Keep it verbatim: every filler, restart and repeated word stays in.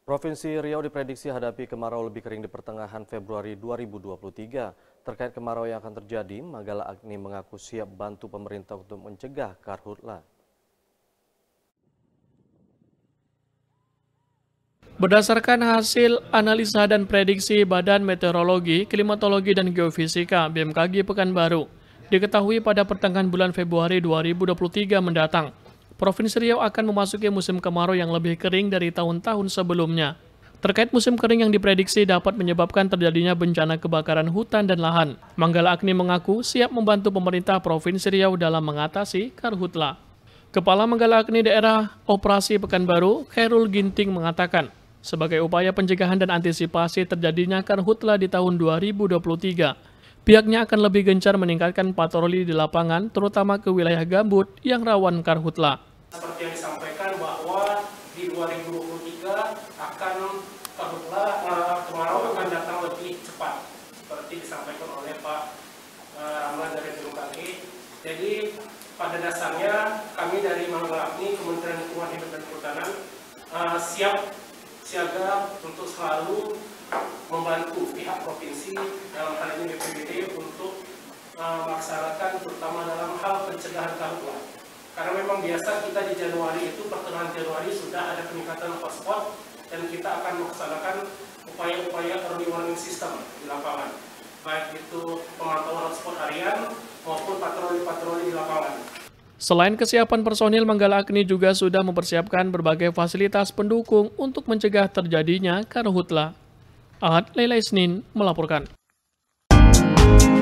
Provinsi Riau diprediksi hadapi kemarau lebih kering di pertengahan Februari dua ribu dua puluh tiga. Terkait kemarau yang akan terjadi, Manggala Agni mengaku siap bantu pemerintah untuk mencegah karhutla. Berdasarkan hasil analisa dan prediksi Badan Meteorologi, Klimatologi, dan Geofisika B M K G Pekanbaru, diketahui pada pertengahan bulan Februari dua ribu dua puluh tiga mendatang, Provinsi Riau akan memasuki musim kemarau yang lebih kering dari tahun-tahun sebelumnya. Terkait musim kering yang diprediksi dapat menyebabkan terjadinya bencana kebakaran hutan dan lahan, Manggala Agni mengaku siap membantu pemerintah Provinsi Riau dalam mengatasi karhutla. Kepala Manggala Agni Daerah Operasi Pekanbaru, Khairul Ginting, mengatakan, sebagai upaya pencegahan dan antisipasi terjadinya karhutla di tahun dua ribu dua puluh tiga, pihaknya akan lebih gencar meningkatkan patroli di lapangan, terutama ke wilayah gambut yang rawan karhutla. Seperti yang disampaikan bahwa di dua ribu dua puluh tiga akan karhutla uh, kemarau akan datang lebih cepat, seperti disampaikan oleh Pak uh, Ramlan dari B M K G. Jadi pada dasarnya kami dari Manggala Agni, Kementerian Lingkungan Hidup dan Kehutanan uh, siap siaga untuk selalu membantu pihak provinsi, dalam hal ini B P B D, untuk uh, melaksanakan terutama dalam hal pencegahan karhutla. Karena memang biasa kita di Januari itu, pertengahan Januari sudah ada peningkatan hotspot dan kita akan melaksanakan upaya-upaya early warning system di lapangan. Baik itu pemantauan hotspot harian maupun patroli-patroli di lapangan. Selain kesiapan personil, Manggala Agni juga sudah mempersiapkan berbagai fasilitas pendukung untuk mencegah terjadinya karhutla. Ahad Leila Isnin melaporkan.